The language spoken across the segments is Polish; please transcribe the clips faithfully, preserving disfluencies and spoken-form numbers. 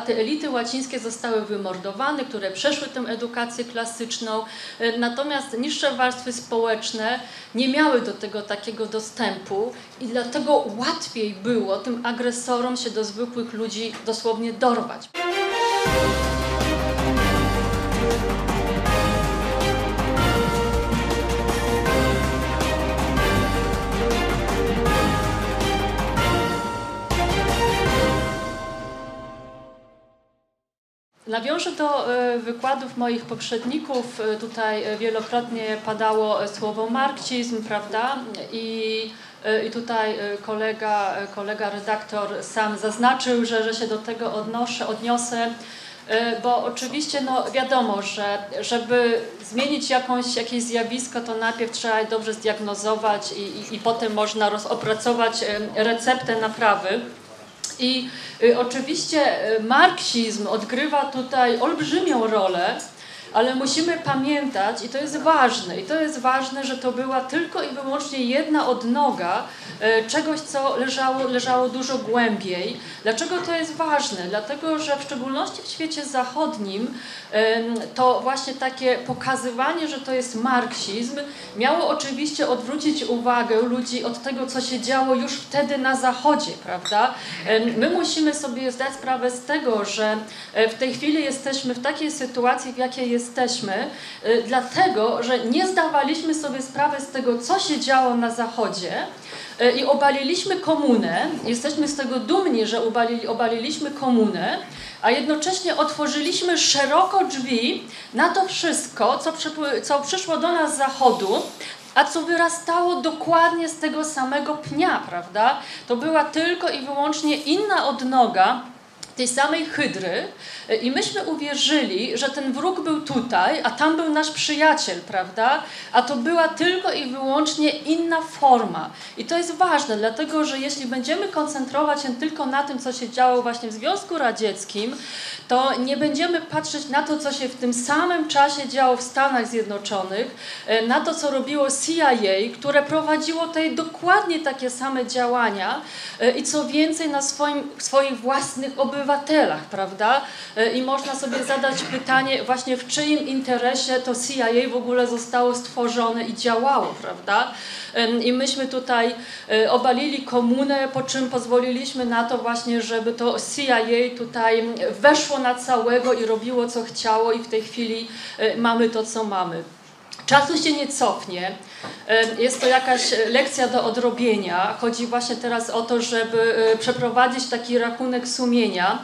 Te elity łacińskie zostały wymordowane, które przeszły tę edukację klasyczną, natomiast niższe warstwy społeczne nie miały do tego takiego dostępu i dlatego łatwiej było tym agresorom się do zwykłych ludzi dosłownie dorwać. Nawiążę do wykładów moich poprzedników. Tutaj wielokrotnie padało słowo marksizm, prawda? I, i tutaj kolega, kolega redaktor sam zaznaczył, że, że się do tego odnoszę, odniosę, bo oczywiście no, wiadomo, że żeby zmienić jakąś, jakieś zjawisko, to najpierw trzeba je dobrze zdiagnozować i, i, i potem można roz, opracować receptę naprawy. I y, oczywiście y, marksizm odgrywa tutaj olbrzymią rolę, ale musimy pamiętać, i to jest ważne, i to jest ważne, że to była tylko i wyłącznie jedna odnoga y, czegoś, co leżało, leżało dużo głębiej. Dlaczego to jest ważne? Dlatego, że w szczególności w świecie zachodnim y, to właśnie takie pokazywanie, że to jest marksizm, miało oczywiście odwrócić uwagę ludzi od tego, co się działo już wtedy na Zachodzie, prawda? Y, my musimy sobie zdać sprawę z tego, że w tej chwili jesteśmy w takiej sytuacji, w jakiej jest jesteśmy, y, dlatego, że nie zdawaliśmy sobie sprawy z tego, co się działo na Zachodzie y, i obaliliśmy komunę. Jesteśmy z tego dumni, że obalili, obaliliśmy komunę, a jednocześnie otworzyliśmy szeroko drzwi na to wszystko, co, co przyszło do nas z Zachodu, a co wyrastało dokładnie z tego samego pnia, prawda? To była tylko i wyłącznie inna odnoga tej samej hydry i myśmy uwierzyli, że ten wróg był tutaj, a tam był nasz przyjaciel, prawda? A to była tylko i wyłącznie inna forma. I to jest ważne, dlatego że jeśli będziemy koncentrować się tylko na tym, co się działo właśnie w Związku Radzieckim, to nie będziemy patrzeć na to, co się w tym samym czasie działo w Stanach Zjednoczonych, na to, co robiło C I A, które prowadziło tutaj dokładnie takie same działania i co więcej na swoim, swoich własnych obywatelach, prawda? I można sobie zadać pytanie właśnie, w czyim interesie to C I A w ogóle zostało stworzone i działało, prawda? I myśmy tutaj obalili komunę, po czym pozwoliliśmy na to właśnie, żeby to C I A tutaj weszło na całego i robiło, co chciało, i w tej chwili mamy to, co mamy. Czasu się nie cofnie. Jest to jakaś lekcja do odrobienia. Chodzi właśnie teraz o to, żeby przeprowadzić taki rachunek sumienia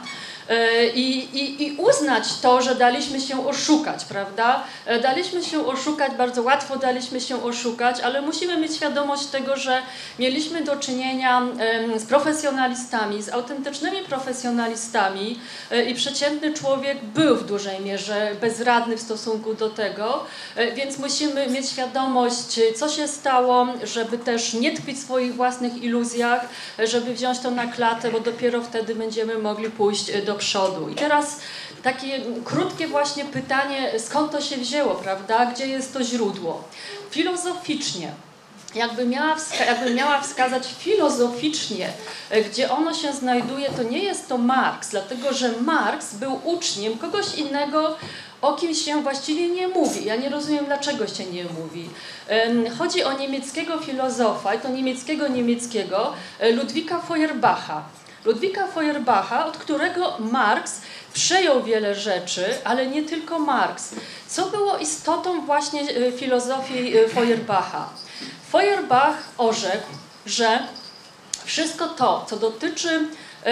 i, i, i uznać to, że daliśmy się oszukać, prawda? Daliśmy się oszukać, bardzo łatwo daliśmy się oszukać, ale musimy mieć świadomość tego, że mieliśmy do czynienia z profesjonalistami, z autentycznymi profesjonalistami i przeciętny człowiek był w dużej mierze bezradny w stosunku do tego, więc musimy mieć świadomość, co się stało, żeby też nie tkwić w swoich własnych iluzjach, żeby wziąć to na klatę, bo dopiero wtedy będziemy mogli pójść do przodu. I teraz takie krótkie właśnie pytanie, skąd to się wzięło, prawda? Gdzie jest to źródło? Filozoficznie, jakby miała, jakby miała wskazać filozoficznie, gdzie ono się znajduje, to nie jest to Marks, dlatego że Marks był uczniem kogoś innego, o kim się właściwie nie mówi. Ja nie rozumiem, dlaczego się nie mówi. Chodzi o niemieckiego filozofa, i to niemieckiego niemieckiego, Ludwika Feuerbacha. Ludwika Feuerbacha, od którego Marks przejął wiele rzeczy, ale nie tylko Marks. Co było istotą właśnie filozofii Feuerbacha? Feuerbach orzekł, że wszystko to, co dotyczy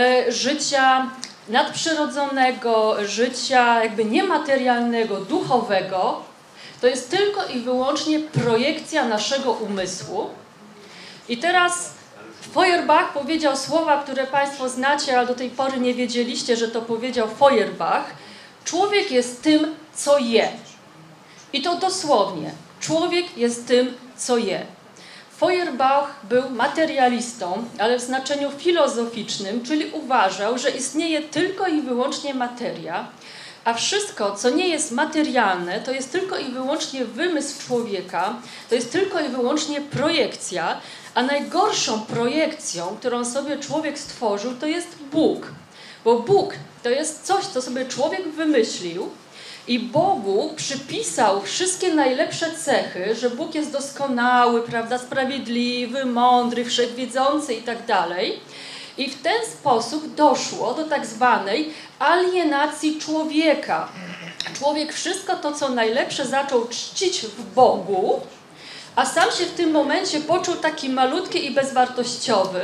życia nadprzyrodzonego, życia jakby niematerialnego, duchowego, to jest tylko i wyłącznie projekcja naszego umysłu. I teraz Feuerbach powiedział słowa, które Państwo znacie, ale do tej pory nie wiedzieliście, że to powiedział Feuerbach. Człowiek jest tym, co je. I to dosłownie. Człowiek jest tym, co je. Feuerbach był materialistą, ale w znaczeniu filozoficznym, czyli uważał, że istnieje tylko i wyłącznie materia, a wszystko, co nie jest materialne, to jest tylko i wyłącznie wymysł człowieka, to jest tylko i wyłącznie projekcja, a najgorszą projekcją, którą sobie człowiek stworzył, to jest Bóg. Bo Bóg to jest coś, co sobie człowiek wymyślił i Bogu przypisał wszystkie najlepsze cechy, że Bóg jest doskonały, prawda, sprawiedliwy, mądry, wszechwiedzący i tak dalej. I w ten sposób doszło do tak zwanej alienacji człowieka. Człowiek wszystko to, co najlepsze, zaczął czcić w Bogu, a sam się w tym momencie poczuł taki malutki i bezwartościowy.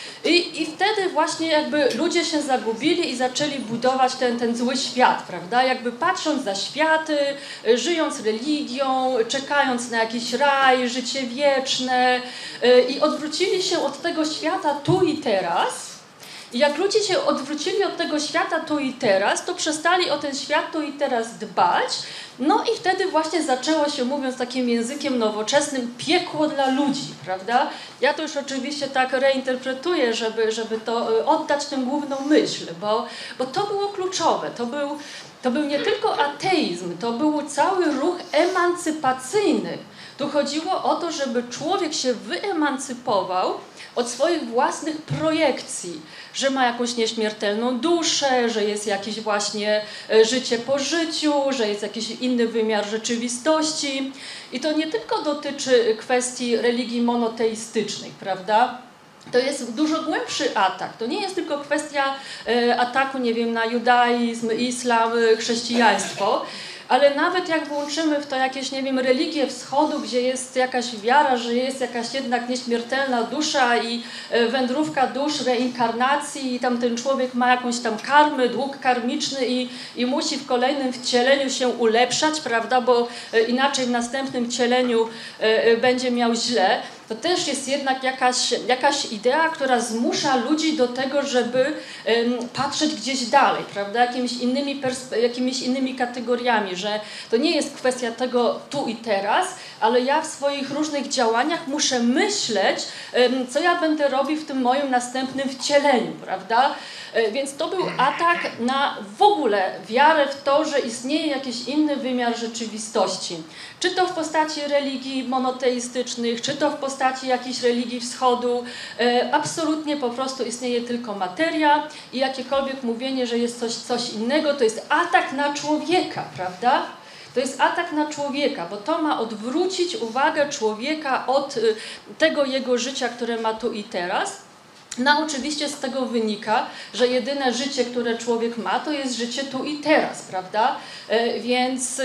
I, I wtedy właśnie jakby ludzie się zagubili i zaczęli budować ten, ten zły świat, prawda? Jakby patrząc za światy, żyjąc religią, czekając na jakiś raj, życie wieczne i odwrócili się od tego świata tu i teraz. I jak ludzie się odwrócili od tego świata tu i teraz, to przestali o ten świat tu i teraz dbać. No i wtedy właśnie zaczęło się, mówiąc takim językiem nowoczesnym, piekło dla ludzi, prawda? Ja to już oczywiście tak reinterpretuję, żeby, żeby to oddać tę główną myśl, bo, bo to było kluczowe. To był, to był nie tylko ateizm, to był cały ruch emancypacyjny. Tu chodziło o to, żeby człowiek się wyemancypował od swoich własnych projekcji, że ma jakąś nieśmiertelną duszę, że jest jakieś właśnie życie po życiu, że jest jakiś inny wymiar rzeczywistości. I to nie tylko dotyczy kwestii religii monoteistycznych, prawda? To jest dużo głębszy atak. To nie jest tylko kwestia ataku, nie wiem, na judaizm, islam, chrześcijaństwo, ale nawet jak włączymy w to jakieś, nie wiem, religie wschodu, gdzie jest jakaś wiara, że jest jakaś jednak nieśmiertelna dusza i wędrówka dusz, reinkarnacji i tam ten człowiek ma jakąś tam karmę, dług karmiczny i, i musi w kolejnym wcieleniu się ulepszać, prawda, bo inaczej w następnym wcieleniu będzie miał źle. To też jest jednak jakaś, jakaś idea, która zmusza ludzi do tego, żeby um, patrzeć gdzieś dalej, prawda? Jakimiś innymi, jakimiś innymi kategoriami, że to nie jest kwestia tego tu i teraz, ale ja w swoich różnych działaniach muszę myśleć, um, co ja będę robił w tym moim następnym wcieleniu, prawda? Więc to był atak na w ogóle wiarę w to, że istnieje jakiś inny wymiar rzeczywistości. Czy to w postaci religii monoteistycznych, czy to w postaci jakiejś religii wschodu. Absolutnie po prostu istnieje tylko materia i jakiekolwiek mówienie, że jest coś, coś innego, to jest atak na człowieka, prawda? To jest atak na człowieka, bo to ma odwrócić uwagę człowieka od tego jego życia, które ma tu i teraz. No oczywiście z tego wynika, że jedyne życie, które człowiek ma, to jest życie tu i teraz, prawda? Więc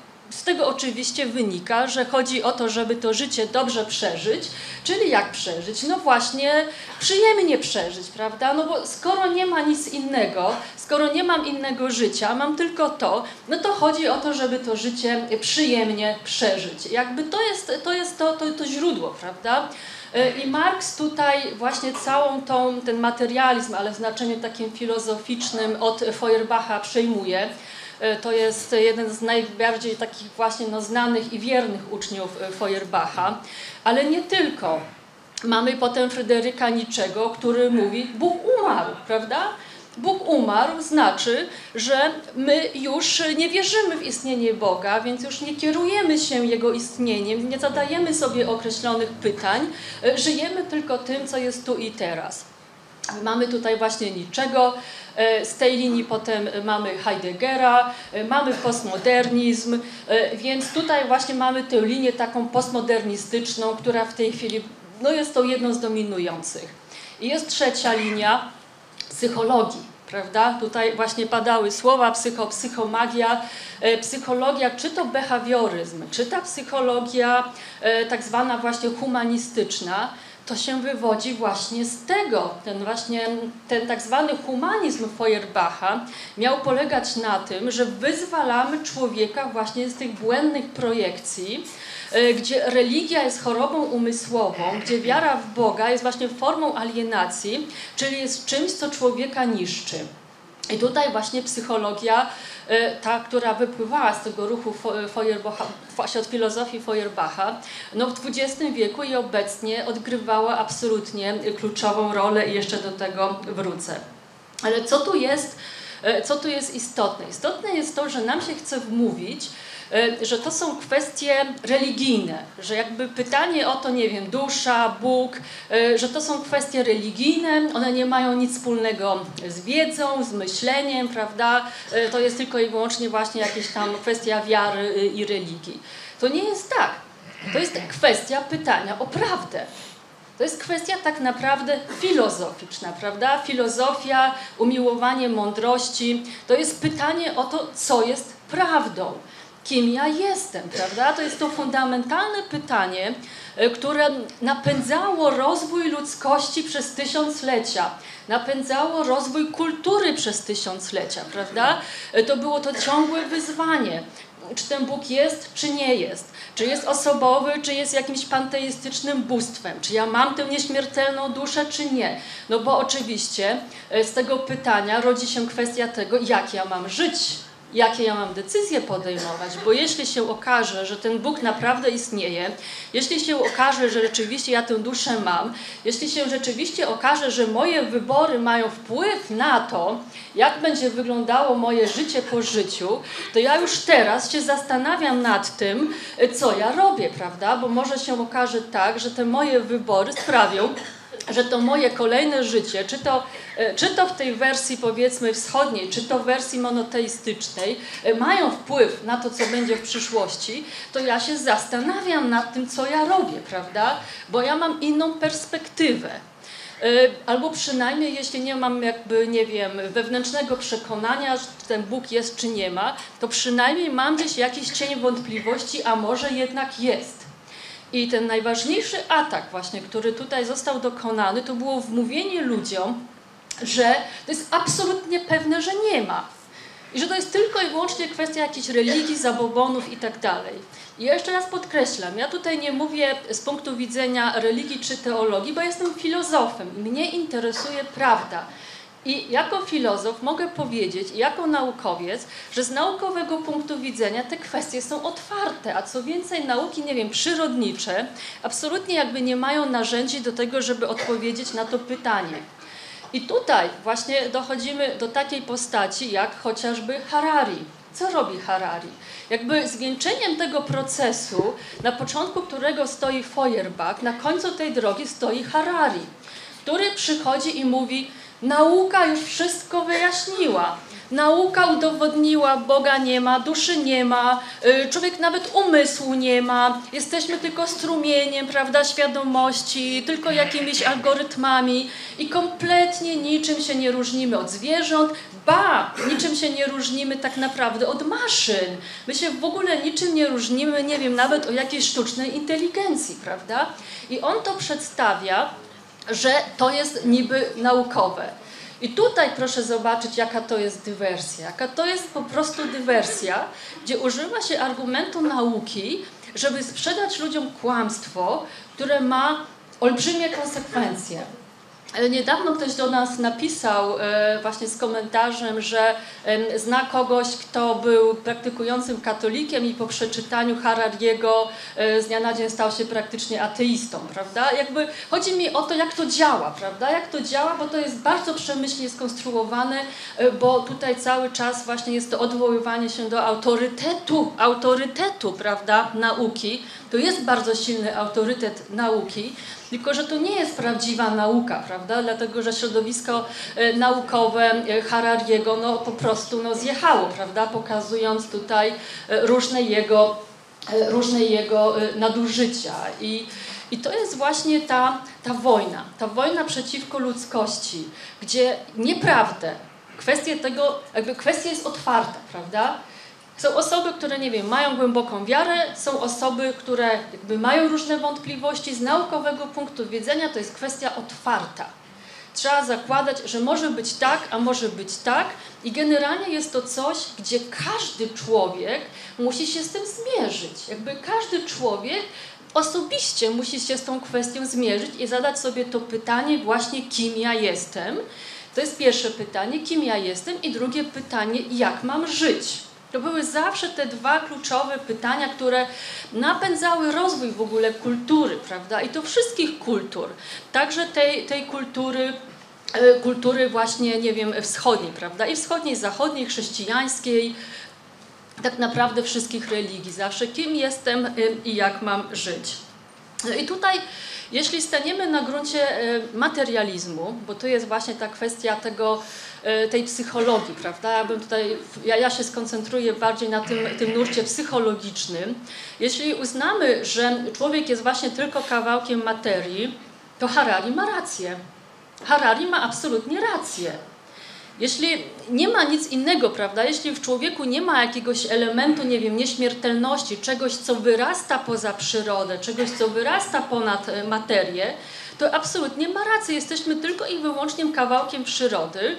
z tego oczywiście wynika, że chodzi o to, żeby to życie dobrze przeżyć, czyli jak przeżyć? No właśnie przyjemnie przeżyć, prawda? No bo skoro nie ma nic innego, skoro nie mam innego życia, mam tylko to, no to chodzi o to, żeby to życie przyjemnie przeżyć. Jakby to jest to, jest to, to, to źródło, prawda? I Marx tutaj właśnie całą tą, ten materializm, ale w znaczeniu takim filozoficznym od Feuerbacha przejmuje. To jest jeden z najbardziej takich właśnie no, znanych i wiernych uczniów Feuerbacha, ale nie tylko. Mamy potem Fryderyka Nietzschego, który mówi, Bóg umarł, prawda? Bóg umarł znaczy, że my już nie wierzymy w istnienie Boga, więc już nie kierujemy się Jego istnieniem, nie zadajemy sobie określonych pytań, żyjemy tylko tym, co jest tu i teraz. Mamy tutaj właśnie Nietzschego, z tej linii potem mamy Heideggera, mamy postmodernizm, więc tutaj właśnie mamy tę linię taką postmodernistyczną, która w tej chwili no jest to jedną z dominujących. I jest trzecia linia psychologii, prawda? Tutaj właśnie padały słowa psycho, psychomagia, psychologia, czy to behawioryzm, czy ta psychologia tak zwana właśnie humanistyczna, to się wywodzi właśnie z tego. Ten właśnie, ten tak zwany humanizm Feuerbacha miał polegać na tym, że wyzwalamy człowieka właśnie z tych błędnych projekcji, gdzie religia jest chorobą umysłową, gdzie wiara w Boga jest właśnie formą alienacji, czyli jest czymś, co człowieka niszczy. I tutaj właśnie psychologia, ta, która wypływała z tego ruchu Feuerbacha, właśnie od filozofii Feuerbacha, no w dwudziestym wieku i obecnie odgrywała absolutnie kluczową rolę i jeszcze do tego wrócę. Ale co tu jest, co tu jest istotne? Istotne jest to, że nam się chce wmówić, że to są kwestie religijne, że jakby pytanie o to, nie wiem, dusza, Bóg, że to są kwestie religijne, one nie mają nic wspólnego z wiedzą, z myśleniem, prawda? To jest tylko i wyłącznie właśnie jakaś tam kwestia wiary i religii. To nie jest tak. To jest kwestia pytania o prawdę. To jest kwestia tak naprawdę filozoficzna, prawda? Filozofia, umiłowanie mądrości, to jest pytanie o to, co jest prawdą, kim ja jestem, prawda? To jest to fundamentalne pytanie, które napędzało rozwój ludzkości przez tysiąclecia, napędzało rozwój kultury przez tysiąclecia, prawda? To było to ciągłe wyzwanie. Czy ten Bóg jest, czy nie jest? Czy jest osobowy, czy jest jakimś panteistycznym bóstwem? Czy ja mam tę nieśmiertelną duszę, czy nie? No bo oczywiście z tego pytania rodzi się kwestia tego, jak ja mam żyć, jakie ja mam decyzje podejmować, bo jeśli się okaże, że ten Bóg naprawdę istnieje, jeśli się okaże, że rzeczywiście ja tę duszę mam, jeśli się rzeczywiście okaże, że moje wybory mają wpływ na to, jak będzie wyglądało moje życie po życiu, to ja już teraz się zastanawiam nad tym, co ja robię, prawda? Bo może się okaże tak, że te moje wybory sprawią, że to moje kolejne życie, czy to, czy to w tej wersji powiedzmy wschodniej, czy to w wersji monoteistycznej, mają wpływ na to, co będzie w przyszłości, to ja się zastanawiam nad tym, co ja robię, prawda? Bo ja mam inną perspektywę. Albo przynajmniej, jeśli nie mam jakby, nie wiem, wewnętrznego przekonania, że ten Bóg jest czy nie ma, to przynajmniej mam gdzieś jakiś cień wątpliwości, a może jednak jest. I ten najważniejszy atak właśnie, który tutaj został dokonany, to było wmówienie ludziom, że to jest absolutnie pewne, że nie ma. I że to jest tylko i wyłącznie kwestia jakiejś religii, zabobonów i tak dalej. I ja jeszcze raz podkreślam, ja tutaj nie mówię z punktu widzenia religii czy teologii, bo jestem filozofem i mnie interesuje prawda. I jako filozof mogę powiedzieć, i jako naukowiec, że z naukowego punktu widzenia te kwestie są otwarte, a co więcej nauki, nie wiem, przyrodnicze, absolutnie jakby nie mają narzędzi do tego, żeby odpowiedzieć na to pytanie. I tutaj właśnie dochodzimy do takiej postaci jak chociażby Harari. Co robi Harari? Jakby zwieńczeniem tego procesu, na początku którego stoi Feuerbach, na końcu tej drogi stoi Harari, który przychodzi i mówi: nauka już wszystko wyjaśniła. Nauka udowodniła, Boga nie ma, duszy nie ma, człowiek nawet umysłu nie ma, jesteśmy tylko strumieniem, prawda, świadomości, tylko jakimiś algorytmami i kompletnie niczym się nie różnimy od zwierząt, ba, niczym się nie różnimy tak naprawdę od maszyn. My się w ogóle niczym nie różnimy, nie wiem, nawet o jakiejś sztucznej inteligencji, prawda? I on to przedstawia, że to jest niby naukowe. I tutaj proszę zobaczyć, jaka to jest dywersja. Jaka to jest po prostu dywersja, gdzie używa się argumentu nauki, żeby sprzedać ludziom kłamstwo, które ma olbrzymie konsekwencje. Niedawno ktoś do nas napisał właśnie z komentarzem, że zna kogoś, kto był praktykującym katolikiem i po przeczytaniu Harariego z dnia na dzień stał się praktycznie ateistą, prawda? Jakby chodzi mi o to, jak to działa, prawda? Jak to działa, bo to jest bardzo przemyślnie skonstruowane, bo tutaj cały czas właśnie jest to odwoływanie się do autorytetu, autorytetu, prawda, nauki. To jest bardzo silny autorytet nauki, tylko że to nie jest prawdziwa nauka, prawda? Dlatego, że środowisko e, naukowe e, Harariego no, po prostu no, zjechało, prawda? Pokazując tutaj e, różne jego, e, różne jego e, nadużycia. I, i to jest właśnie ta, ta wojna, ta wojna przeciwko ludzkości, gdzie nieprawdę, kwestia tego, jakby kwestia jest otwarta, prawda? Są osoby, które, nie wiem, mają głęboką wiarę, są osoby, które jakby mają różne wątpliwości. Z naukowego punktu widzenia to jest kwestia otwarta. Trzeba zakładać, że może być tak, a może być tak i generalnie jest to coś, gdzie każdy człowiek musi się z tym zmierzyć. Jakby każdy człowiek osobiście musi się z tą kwestią zmierzyć i zadać sobie to pytanie właśnie, kim ja jestem. To jest pierwsze pytanie, kim ja jestem i drugie pytanie, jak mam żyć. To były zawsze te dwa kluczowe pytania, które napędzały rozwój w ogóle kultury, prawda? I to wszystkich kultur, także tej, tej kultury, kultury właśnie, nie wiem, wschodniej, prawda? I wschodniej, zachodniej, chrześcijańskiej, tak naprawdę wszystkich religii, zawsze kim jestem i jak mam żyć. I tutaj, jeśli staniemy na gruncie materializmu, bo to jest właśnie ta kwestia tego, tej psychologii, prawda? Ja, bym tutaj, ja, ja się skoncentruję bardziej na tym, tym nurcie psychologicznym. Jeśli uznamy, że człowiek jest właśnie tylko kawałkiem materii, to Harari ma rację. Harari ma absolutnie rację. Jeśli nie ma nic innego, prawda, jeśli w człowieku nie ma jakiegoś elementu, nie wiem, nieśmiertelności, czegoś, co wyrasta poza przyrodę, czegoś, co wyrasta ponad materię, to absolutnie ma rację. Jesteśmy tylko i wyłącznie kawałkiem przyrody.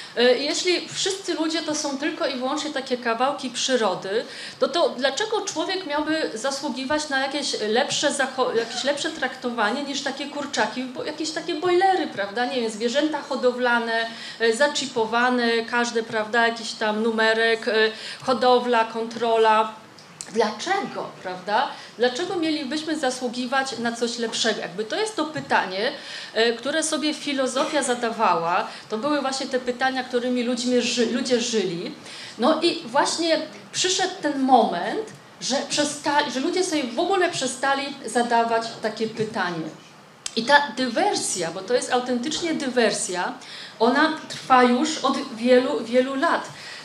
Jeśli wszyscy ludzie to są tylko i wyłącznie takie kawałki przyrody, to, to dlaczego człowiek miałby zasługiwać na jakieś lepsze, jakieś lepsze traktowanie niż takie kurczaki, bo jakieś takie bojlery, prawda? Nie wiem, zwierzęta hodowlane, zaczipowane, każdy, prawda, jakiś tam numerek, hodowla, kontrola. Dlaczego, prawda? Dlaczego mielibyśmy zasługiwać na coś lepszego? Jakby to jest to pytanie, które sobie filozofia zadawała. To były właśnie te pytania, którymi ludźmi, ludzie żyli. No i właśnie przyszedł ten moment, że, przestali, że ludzie sobie w ogóle przestali zadawać takie pytanie. I ta dywersja, bo to jest autentycznie dywersja, ona trwa już od wielu, wielu lat.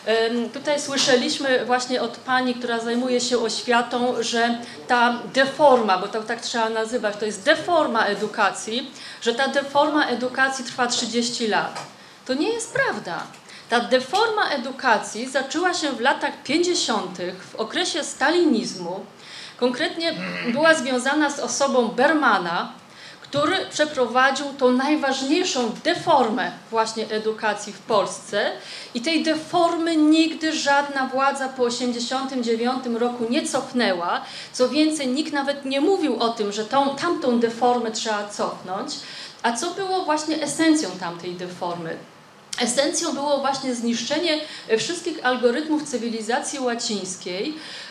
Tutaj słyszeliśmy właśnie od pani, która zajmuje się oświatą, że ta deforma, bo to tak trzeba nazywać, to jest deforma edukacji, że ta deforma edukacji trwa trzydzieści lat. To nie jest prawda. Ta deforma edukacji zaczęła się w latach pięćdziesiątych, w okresie stalinizmu. Konkretnie była związana z osobą Bermana, który przeprowadził tą najważniejszą deformę właśnie edukacji w Polsce i tej deformy nigdy żadna władza po osiemdziesiątym dziewiątym roku nie cofnęła. Co więcej, nikt nawet nie mówił o tym, że tą, tamtą deformę trzeba cofnąć. A co było właśnie esencją tamtej deformy? Esencją było właśnie zniszczenie wszystkich algorytmów cywilizacji łacińskiej,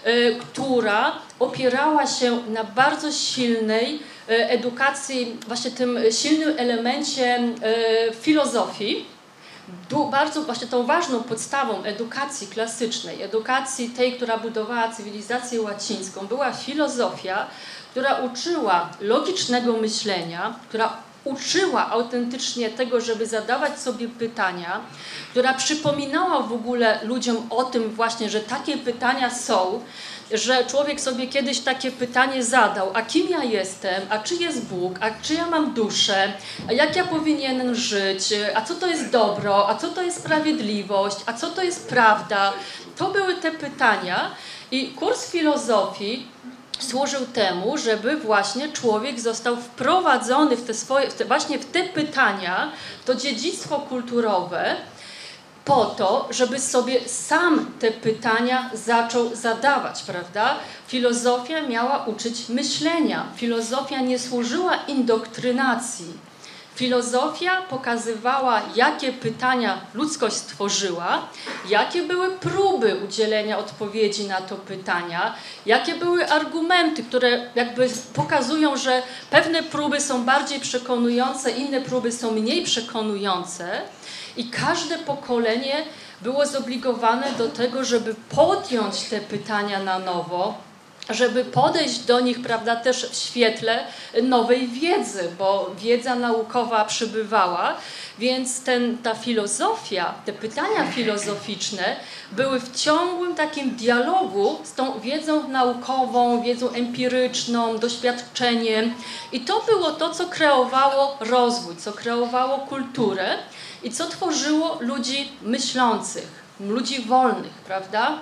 która opierała się na bardzo silnej edukacji, właśnie tym silnym elemencie filozofii. Bardzo właśnie tą ważną podstawą edukacji klasycznej, edukacji tej, która budowała cywilizację łacińską, była filozofia, która uczyła logicznego myślenia, która uczyła autentycznie tego, żeby zadawać sobie pytania, która przypominała w ogóle ludziom o tym właśnie, że takie pytania są, że człowiek sobie kiedyś takie pytanie zadał, a kim ja jestem, a czy jest Bóg, a czy ja mam duszę, a jak ja powinienem żyć, a co to jest dobro, a co to jest sprawiedliwość, a co to jest prawda. To były te pytania i kurs filozofii służył temu, żeby właśnie człowiek został wprowadzony w te swoje, w te, właśnie w te pytania, to dziedzictwo kulturowe, po to, żeby sobie sam te pytania zaczął zadawać, prawda? Filozofia miała uczyć myślenia. Filozofia nie służyła indoktrynacji. Filozofia pokazywała, jakie pytania ludzkość stworzyła, jakie były próby udzielenia odpowiedzi na to pytania, jakie były argumenty, które jakby pokazują, że pewne próby są bardziej przekonujące, inne próby są mniej przekonujące. I każde pokolenie było zobligowane do tego, żeby podjąć te pytania na nowo, żeby podejść do nich, prawda, też w świetle nowej wiedzy, bo wiedza naukowa przybywała, więc ten, ta filozofia, te pytania filozoficzne były w ciągłym takim dialogu z tą wiedzą naukową, wiedzą empiryczną, doświadczeniem i to było to, co kreowało rozwój, co kreowało kulturę i co tworzyło ludzi myślących, ludzi wolnych, prawda?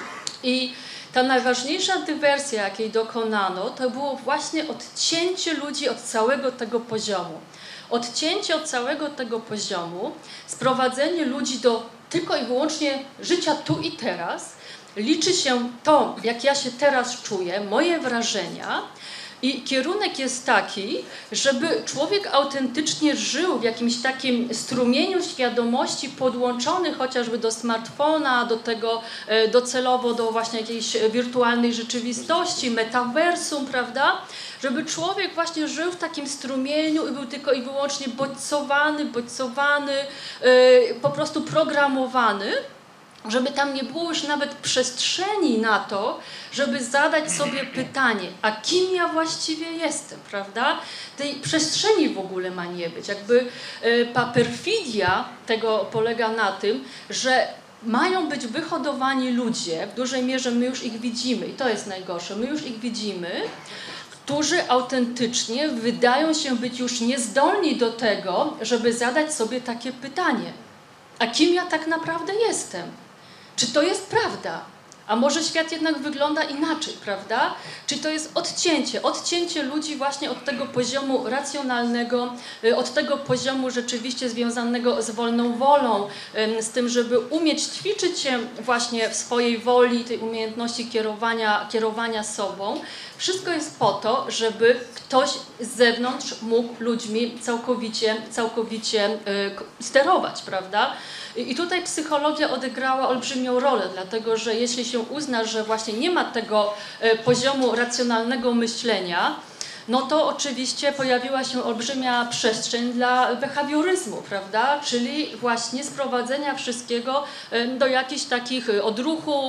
I ta najważniejsza dywersja, jakiej dokonano, to było właśnie odcięcie ludzi od całego tego poziomu. Odcięcie od całego tego poziomu, sprowadzenie ludzi do tylko i wyłącznie życia tu i teraz. Liczy się to, jak ja się teraz czuję, moje wrażenia. I kierunek jest taki, żeby człowiek autentycznie żył w jakimś takim strumieniu świadomości podłączony chociażby do smartfona, do tego docelowo do właśnie jakiejś wirtualnej rzeczywistości, metaversum, prawda? Żeby człowiek właśnie żył w takim strumieniu i był tylko i wyłącznie bodźcowany, bodźcowany, yy, po prostu programowany, żeby tam nie było już nawet przestrzeni na to, żeby zadać sobie pytanie, a kim ja właściwie jestem, prawda? Tej przestrzeni w ogóle ma nie być. Jakby ta perfidia tego polega na tym, że mają być wyhodowani ludzie, w dużej mierze my już ich widzimy i to jest najgorsze, my już ich widzimy, którzy autentycznie wydają się być już niezdolni do tego, żeby zadać sobie takie pytanie. A kim ja tak naprawdę jestem? Czy to jest prawda? A może świat jednak wygląda inaczej, prawda? Czy to jest odcięcie, odcięcie ludzi właśnie od tego poziomu racjonalnego, od tego poziomu rzeczywiście związanego z wolną wolą, z tym, żeby umieć ćwiczyć się właśnie w swojej woli, tej umiejętności kierowania, kierowania sobą. Wszystko jest po to, żeby ktoś z zewnątrz mógł ludźmi całkowicie, całkowicie sterować, prawda? I tutaj psychologia odegrała olbrzymią rolę, dlatego że jeśli się uzna, że właśnie nie ma tego poziomu racjonalnego myślenia, no to oczywiście pojawiła się olbrzymia przestrzeń dla behawioryzmu, prawda? Czyli właśnie sprowadzenia wszystkiego do jakichś takich odruchów,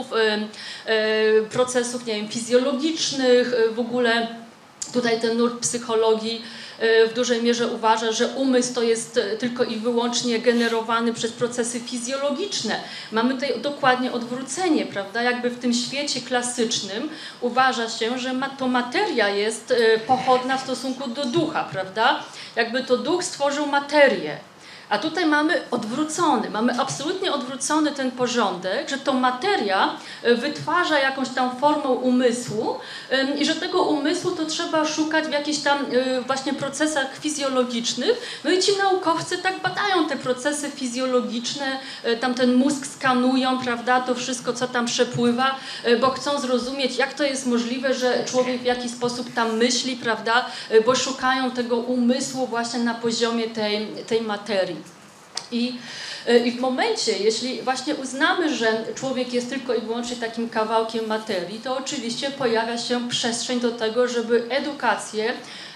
procesów, nie wiem, fizjologicznych, w ogóle tutaj ten nurt psychologii w dużej mierze uważa, że umysł to jest tylko i wyłącznie generowany przez procesy fizjologiczne. Mamy tutaj dokładnie odwrócenie, prawda? Jakby w tym świecie klasycznym uważa się, że to materia jest pochodna w stosunku do ducha, prawda? Jakby to duch stworzył materię. A tutaj mamy odwrócony, mamy absolutnie odwrócony ten porządek, że to materia wytwarza jakąś tam formę umysłu i że tego umysłu to trzeba szukać w jakichś tam właśnie procesach fizjologicznych. No i ci naukowcy tak badają te procesy fizjologiczne, tam ten mózg skanują, prawda, to wszystko, co tam przepływa, bo chcą zrozumieć, jak to jest możliwe, że człowiek w jakiś sposób tam myśli, prawda, bo szukają tego umysłu właśnie na poziomie tej, tej materii. I, I w momencie, jeśli właśnie uznamy, że człowiek jest tylko i wyłącznie takim kawałkiem materii, to oczywiście pojawia się przestrzeń do tego, żeby edukację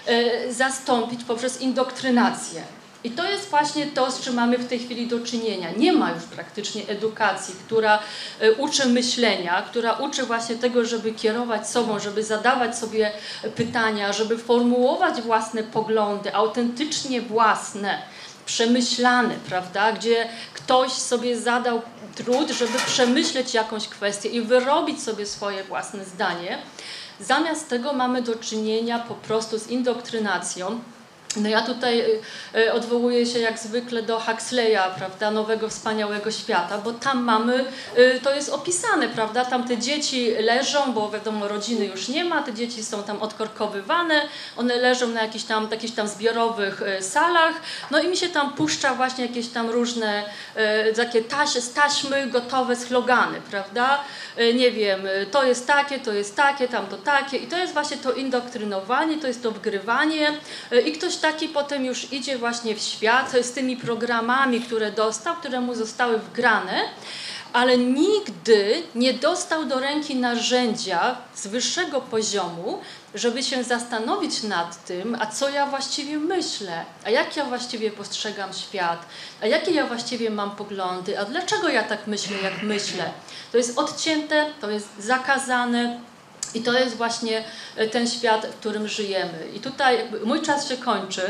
e, zastąpić poprzez indoktrynację. I to jest właśnie to, z czym mamy w tej chwili do czynienia. Nie ma już praktycznie edukacji, która uczy myślenia, która uczy właśnie tego, żeby kierować sobą, żeby zadawać sobie pytania, żeby formułować własne poglądy, autentycznie własne, przemyślane, prawda, gdzie ktoś sobie zadał trud, żeby przemyśleć jakąś kwestię i wyrobić sobie swoje własne zdanie. Zamiast tego mamy do czynienia po prostu z indoktrynacją. No ja tutaj odwołuję się jak zwykle do Huxleya, prawda, Nowego Wspaniałego Świata, bo tam mamy, to jest opisane, prawda, tam te dzieci leżą, bo wiadomo, rodziny już nie ma, te dzieci są tam odkorkowywane, one leżą na jakichś tam, jakichś tam zbiorowych salach, no i mi się tam puszcza właśnie jakieś tam różne takie taś, z taśmy gotowe slogany, prawda, nie wiem, to jest takie, to jest takie, tamto takie i to jest właśnie to indoktrynowanie, to jest to wgrywanie i ktoś taki potem już idzie właśnie w świat z tymi programami, które dostał, które mu zostały wgrane, ale nigdy nie dostał do ręki narzędzia z wyższego poziomu, żeby się zastanowić nad tym, a co ja właściwie myślę, a jak ja właściwie postrzegam świat, a jakie ja właściwie mam poglądy, a dlaczego ja tak myślę, jak myślę. To jest odcięte, to jest zakazane. I to jest właśnie ten świat, w którym żyjemy. I tutaj mój czas się kończy.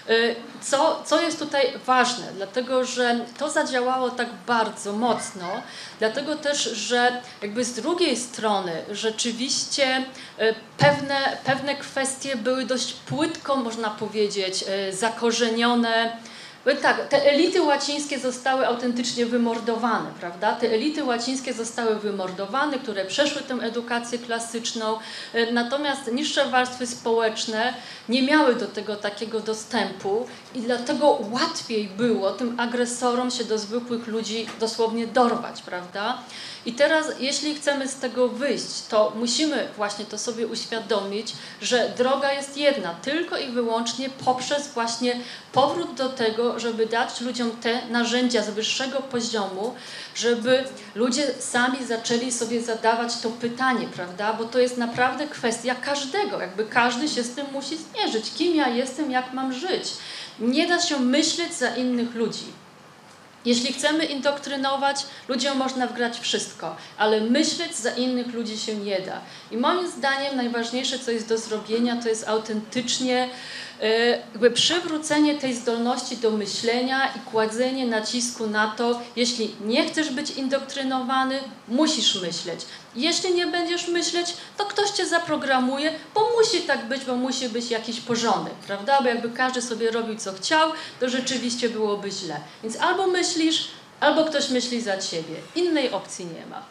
Co, co jest tutaj ważne? Dlatego, że to zadziałało tak bardzo mocno, dlatego też, że jakby z drugiej strony rzeczywiście pewne, pewne kwestie były dość płytko, można powiedzieć, zakorzenione. Tak, te elity łacińskie zostały autentycznie wymordowane, prawda? Te elity łacińskie zostały wymordowane, które przeszły tę edukację klasyczną, natomiast niższe warstwy społeczne nie miały do tego takiego dostępu i dlatego łatwiej było tym agresorom się do zwykłych ludzi dosłownie dorwać, prawda? I teraz, jeśli chcemy z tego wyjść, to musimy właśnie to sobie uświadomić, że droga jest jedna, tylko i wyłącznie poprzez właśnie powrót do tego, żeby dać ludziom te narzędzia z wyższego poziomu, żeby ludzie sami zaczęli sobie zadawać to pytanie, prawda? Bo to jest naprawdę kwestia każdego, jakby każdy się z tym musi zmierzyć. Kim ja jestem, jak mam żyć? Nie da się myśleć za innych ludzi. Jeśli chcemy indoktrynować, ludziom można wgrać wszystko, ale myśleć za innych ludzi się nie da. I moim zdaniem najważniejsze, co jest do zrobienia, to jest autentycznie jakby przywrócenie tej zdolności do myślenia i kładzenie nacisku na to, jeśli nie chcesz być indoktrynowany, musisz myśleć. Jeśli nie będziesz myśleć, to ktoś cię zaprogramuje, bo musi tak być, bo musi być jakiś porządek, prawda? Bo jakby każdy sobie robił, co chciał, to rzeczywiście byłoby źle. Więc albo myślisz, albo ktoś myśli za ciebie. Innej opcji nie ma.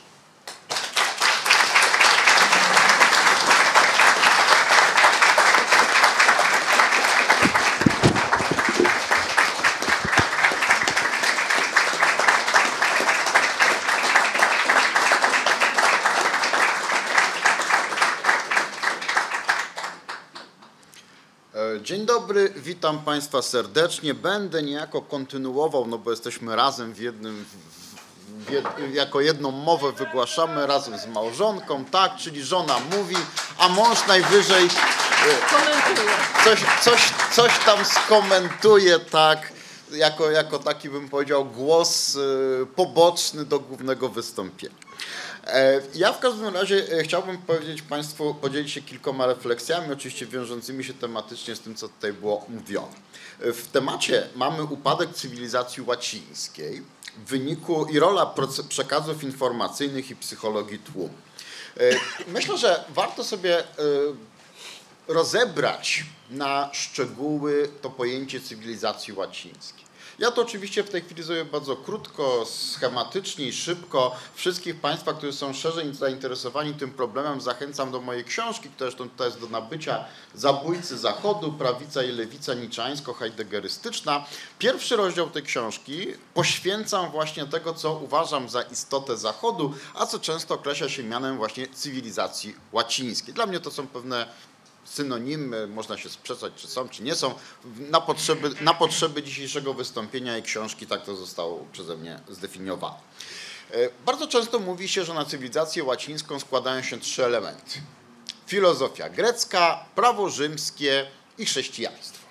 Dzień dobry, witam Państwa serdecznie. Będę niejako kontynuował, no bo jesteśmy razem w jednym, w jed, jako jedną mowę wygłaszamy razem z małżonką, tak, czyli żona mówi, a mąż najwyżej coś, coś, coś tam skomentuje, tak, jako, jako taki bym powiedział głos poboczny do głównego wystąpienia. Ja w każdym razie chciałbym powiedzieć Państwu, podzielić się kilkoma refleksjami, oczywiście wiążącymi się tematycznie z tym, co tutaj było mówione. W temacie mamy upadek cywilizacji łacińskiej w wyniku i rola przekazów informacyjnych i psychologii tłumu. Myślę, że warto sobie rozebrać na szczegóły to pojęcie cywilizacji łacińskiej. Ja to oczywiście w tej chwili zrobię bardzo krótko, schematycznie i szybko. Wszystkich Państwa, którzy są szerzej zainteresowani tym problemem, zachęcam do mojej książki, która zresztą tutaj jest do nabycia, Zabójcy Zachodu, prawica i lewica niczańsko-hajdegerystyczna. Pierwszy rozdział tej książki poświęcam właśnie tego, co uważam za istotę Zachodu, a co często określa się mianem właśnie cywilizacji łacińskiej. Dla mnie to są pewne synonimy, można się sprzeczać, czy są, czy nie są. Na potrzeby, na potrzeby dzisiejszego wystąpienia i książki tak to zostało przeze mnie zdefiniowane. Bardzo często mówi się, że na cywilizację łacińską składają się trzy elementy. Filozofia grecka, prawo rzymskie i chrześcijaństwo.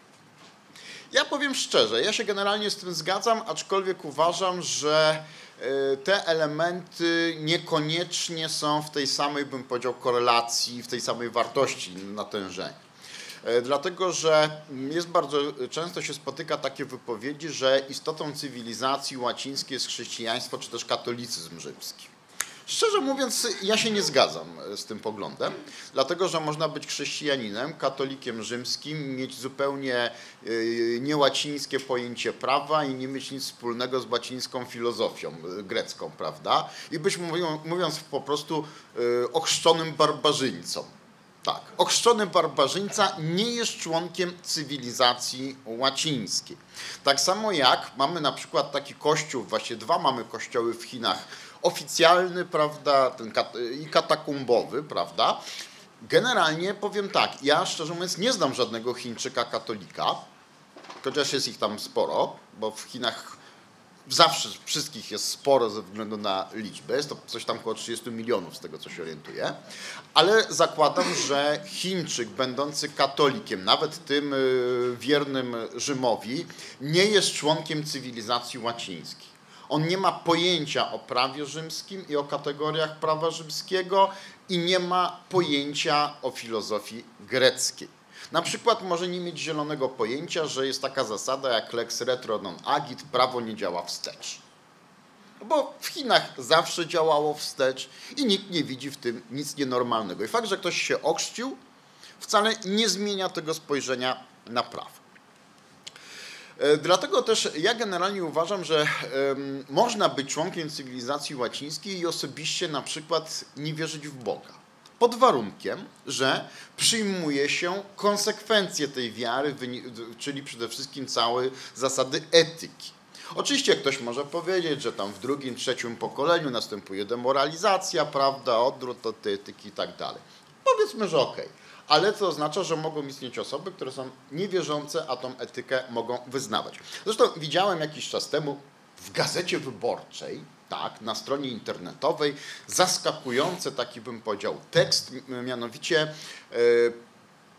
Ja powiem szczerze, ja się generalnie z tym zgadzam, aczkolwiek uważam, że te elementy niekoniecznie są w tej samej, bym powiedział, korelacji, w tej samej wartości natężenia. Dlatego, że jest bardzo często się spotyka takie wypowiedzi, że istotą cywilizacji łacińskiej jest chrześcijaństwo czy też katolicyzm rzymski. Szczerze mówiąc, ja się nie zgadzam z tym poglądem, dlatego że można być chrześcijaninem, katolikiem rzymskim, mieć zupełnie niełacińskie pojęcie prawa i nie mieć nic wspólnego z łacińską filozofią grecką, prawda? I być, mówiąc po prostu, ochrzczonym barbarzyńcą. Tak, ochrzczony barbarzyńca nie jest członkiem cywilizacji łacińskiej. Tak samo jak mamy na przykład taki kościół, właśnie dwa mamy kościoły w Chinach, oficjalny, prawda, ten kat i katakumbowy, prawda. Generalnie powiem tak, ja szczerze mówiąc nie znam żadnego Chińczyka katolika, chociaż jest ich tam sporo, bo w Chinach zawsze wszystkich jest sporo ze względu na liczbę, jest to coś tam około trzydziestu milionów z tego, co się orientuję, ale zakładam, że Chińczyk będący katolikiem, nawet tym wiernym Rzymowi, nie jest członkiem cywilizacji łacińskiej. On nie ma pojęcia o prawie rzymskim i o kategoriach prawa rzymskiego i nie ma pojęcia o filozofii greckiej. Na przykład może nie mieć zielonego pojęcia, że jest taka zasada jak lex retro non agit, prawo nie działa wstecz. Bo w Chinach zawsze działało wstecz i nikt nie widzi w tym nic nienormalnego. I fakt, że ktoś się ochrzcił, wcale nie zmienia tego spojrzenia na prawo. Dlatego też ja generalnie uważam, że um, można być członkiem cywilizacji łacińskiej i osobiście na przykład nie wierzyć w Boga. Pod warunkiem, że przyjmuje się konsekwencje tej wiary, czyli przede wszystkim całe zasady etyki. Oczywiście ktoś może powiedzieć, że tam w drugim, trzecim pokoleniu następuje demoralizacja, prawda, odwrót od tej etyki i tak dalej. Powiedzmy, że okej. Okay. Ale to oznacza, że mogą istnieć osoby, które są niewierzące, a tą etykę mogą wyznawać. Zresztą widziałem jakiś czas temu w Gazecie Wyborczej, tak, na stronie internetowej, zaskakujący taki, bym powiedział, tekst, mianowicie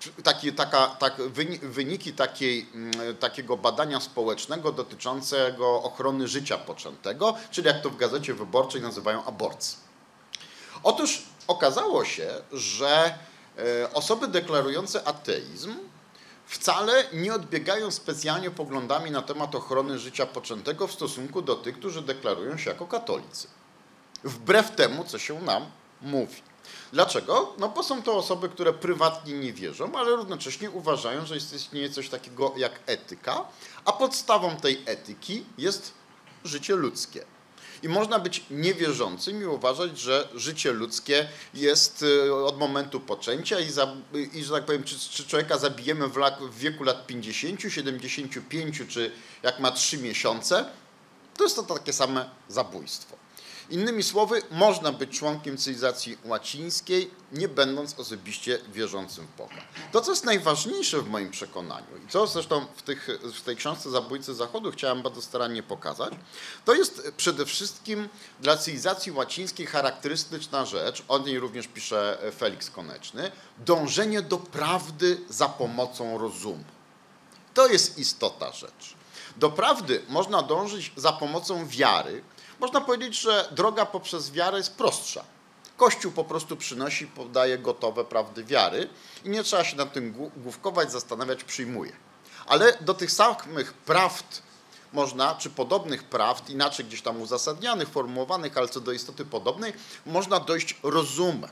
taki, taka, tak, wyniki takiej, takiego badania społecznego dotyczącego ochrony życia poczętego, czyli jak to w Gazecie Wyborczej nazywają aborcji. Otóż okazało się, że osoby deklarujące ateizm wcale nie odbiegają specjalnie poglądami na temat ochrony życia poczętego w stosunku do tych, którzy deklarują się jako katolicy. Wbrew temu, co się nam mówi. Dlaczego? No bo są to osoby, które prywatnie nie wierzą, ale równocześnie uważają, że istnieje coś takiego jak etyka, a podstawą tej etyki jest życie ludzkie. I można być niewierzącym i uważać, że życie ludzkie jest od momentu poczęcia i, za, i że tak powiem, czy, czy człowieka zabijemy w, w wieku lat pięćdziesięciu, siedemdziesięciu pięciu, czy jak ma trzy miesiące, to jest to takie same zabójstwo. Innymi słowy, można być członkiem cywilizacji łacińskiej, nie będąc osobiście wierzącym w Boga. To, co jest najważniejsze w moim przekonaniu i co zresztą w, tych, w tej książce Zabójcy Zachodu chciałem bardzo starannie pokazać, to jest przede wszystkim dla cywilizacji łacińskiej charakterystyczna rzecz, o niej również pisze Felix Koneczny, dążenie do prawdy za pomocą rozumu. To jest istota rzeczy. Do prawdy można dążyć za pomocą wiary. Można powiedzieć, że droga poprzez wiarę jest prostsza. Kościół po prostu przynosi, podaje gotowe prawdy wiary i nie trzeba się nad tym główkować, zastanawiać, przyjmuje. Ale do tych samych prawd można, czy podobnych prawd, inaczej gdzieś tam uzasadnianych, formułowanych, ale co do istoty podobnej, można dojść rozumem.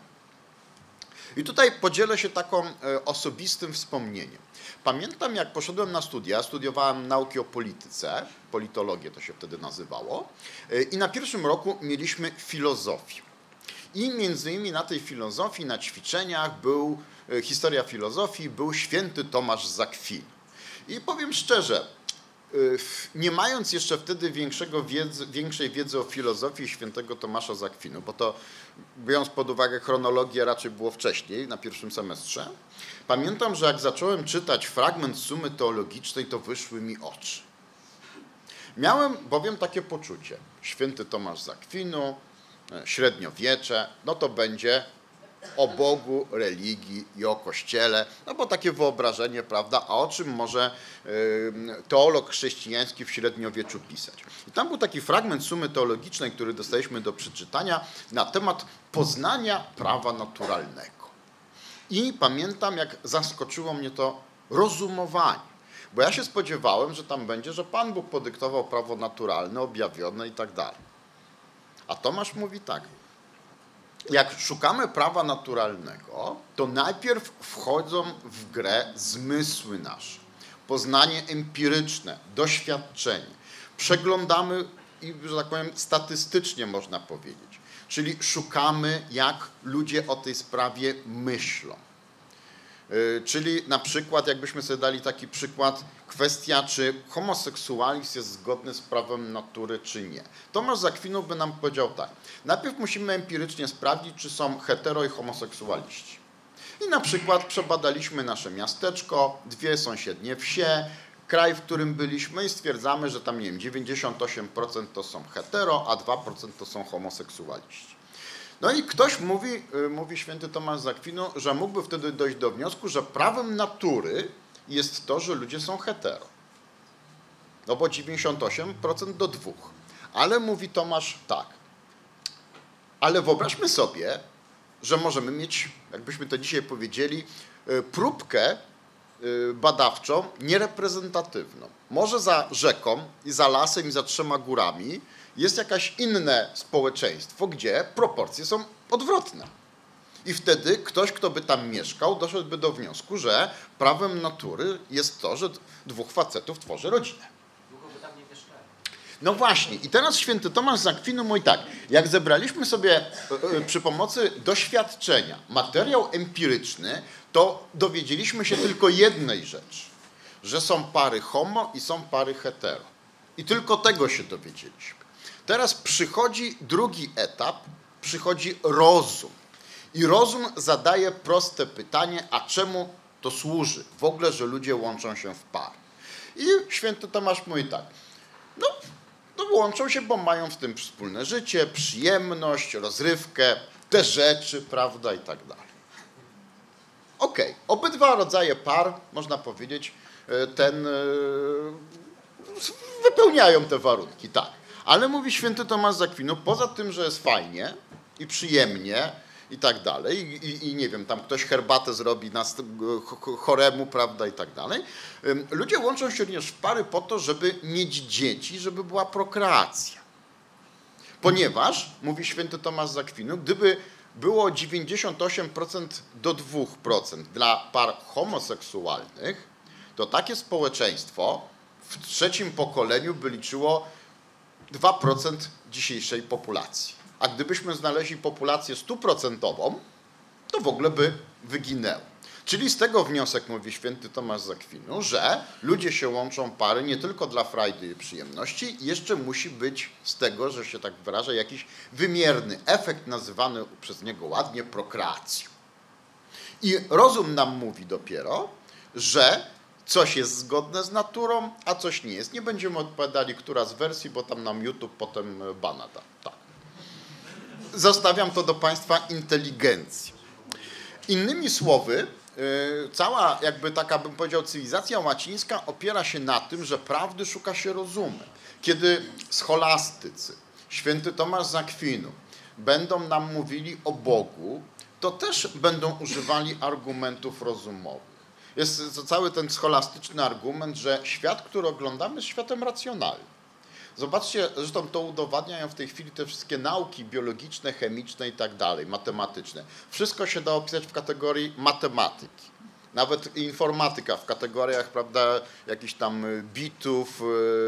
I tutaj podzielę się taką osobistym wspomnieniem. Pamiętam, jak poszedłem na studia, studiowałem nauki o polityce, politologię to się wtedy nazywało, i na pierwszym roku mieliśmy filozofię. I między innymi na tej filozofii, na ćwiczeniach był, historia filozofii, był święty Tomasz z Akwinu. I powiem szczerze, nie mając jeszcze wtedy większego wiedzy, większej wiedzy o filozofii świętego Tomasza z Akwinu, bo to biorąc pod uwagę chronologię raczej było wcześniej, na pierwszym semestrze, pamiętam, że jak zacząłem czytać fragment Sumy Teologicznej, to wyszły mi oczy. Miałem bowiem takie poczucie, święty Tomasz z Akwinu, średniowiecze, no to będzie o Bogu, religii i o Kościele, no bo takie wyobrażenie, prawda, a o czym może teolog chrześcijański w średniowieczu pisać. I tam był taki fragment Sumy Teologicznej, który dostaliśmy do przeczytania na temat poznania prawa naturalnego. I pamiętam, jak zaskoczyło mnie to rozumowanie, bo ja się spodziewałem, że tam będzie, że Pan Bóg podyktował prawo naturalne, objawione i tak dalej. A Tomasz mówi tak, jak szukamy prawa naturalnego, to najpierw wchodzą w grę zmysły nasze, poznanie empiryczne, doświadczenie. Przeglądamy i, że tak powiem, statystycznie można powiedzieć, czyli szukamy, jak ludzie o tej sprawie myślą. Czyli na przykład, jakbyśmy sobie dali taki przykład, kwestia, czy homoseksualizm jest zgodny z prawem natury, czy nie. Tomasz z Akwinu by nam powiedział tak. Najpierw musimy empirycznie sprawdzić, czy są hetero i homoseksualiści. I na przykład przebadaliśmy nasze miasteczko, dwie sąsiednie wsie, kraj, w którym byliśmy i stwierdzamy, że tam, nie wiem, dziewięćdziesiąt osiem procent to są hetero, a dwa procent to są homoseksualiści. No i ktoś mówi, mówi święty Tomasz z Akwinu, że mógłby wtedy dojść do wniosku, że prawem natury jest to, że ludzie są hetero. No bo dziewięćdziesiąt osiem procent do dwóch. Ale mówi Tomasz tak. Ale wyobraźmy sobie, że możemy mieć, jakbyśmy to dzisiaj powiedzieli, próbkę badawczą niereprezentatywną. Może za rzeką i za lasem i za trzema górami jest jakieś inne społeczeństwo, gdzie proporcje są odwrotne. I wtedy ktoś, kto by tam mieszkał, doszedłby do wniosku, że prawem natury jest to, że dwóch facetów tworzy rodzinę. Długo by tam nie mieszkali. No właśnie. I teraz święty Tomasz z Akwinu mówi tak. Jak zebraliśmy sobie przy pomocy doświadczenia materiał empiryczny, to dowiedzieliśmy się tylko jednej rzeczy. Że są pary homo i są pary hetero. I tylko tego się dowiedzieliśmy. Teraz przychodzi drugi etap, przychodzi rozum. I rozum zadaje proste pytanie, a czemu to służy w ogóle, że ludzie łączą się w pary. I święty Tomasz mówi tak, no, no łączą się, bo mają w tym wspólne życie, przyjemność, rozrywkę, te rzeczy, prawda, i tak dalej. Okej, okay. Obydwa rodzaje par, można powiedzieć, ten, wypełniają te warunki, tak. Ale mówi święty Tomasz z Akwinu, poza tym, że jest fajnie i przyjemnie i tak dalej, i, i, i nie wiem, tam ktoś herbatę zrobi na choremu, prawda, i tak dalej, ludzie łączą się również w pary po to, żeby mieć dzieci, żeby była prokreacja. Ponieważ, mówi święty Tomasz z Akwinu, gdyby było dziewięćdziesiąt osiem procent do dwóch procent dla par homoseksualnych, to takie społeczeństwo w trzecim pokoleniu by liczyło dwa procent dzisiejszej populacji. A gdybyśmy znaleźli populację stuprocentową, to w ogóle by wyginęło. Czyli z tego wniosek mówi święty Tomasz z Akwinu, że ludzie się łączą pary nie tylko dla frajdy i przyjemności, jeszcze musi być z tego, że się tak wyrażę, jakiś wymierny efekt nazywany przez niego ładnie prokreacją. I rozum nam mówi dopiero, że coś jest zgodne z naturą, a coś nie jest. Nie będziemy odpowiadali, która z wersji, bo tam nam YouTube potem bana da. Tak. Zostawiam to do Państwa inteligencji. Innymi słowy, cała jakby taka, bym powiedział, cywilizacja łacińska opiera się na tym, że prawdy szuka się rozumem. Kiedy scholastycy, święty Tomasz z Akwinu będą nam mówili o Bogu, to też będą używali argumentów rozumowych. Jest cały ten scholastyczny argument, że świat, który oglądamy, jest światem racjonalnym. Zobaczcie, zresztą to udowadniają w tej chwili te wszystkie nauki biologiczne, chemiczne i tak dalej, matematyczne. Wszystko się da opisać w kategorii matematyki. Nawet informatyka w kategoriach, prawda, jakichś tam bitów,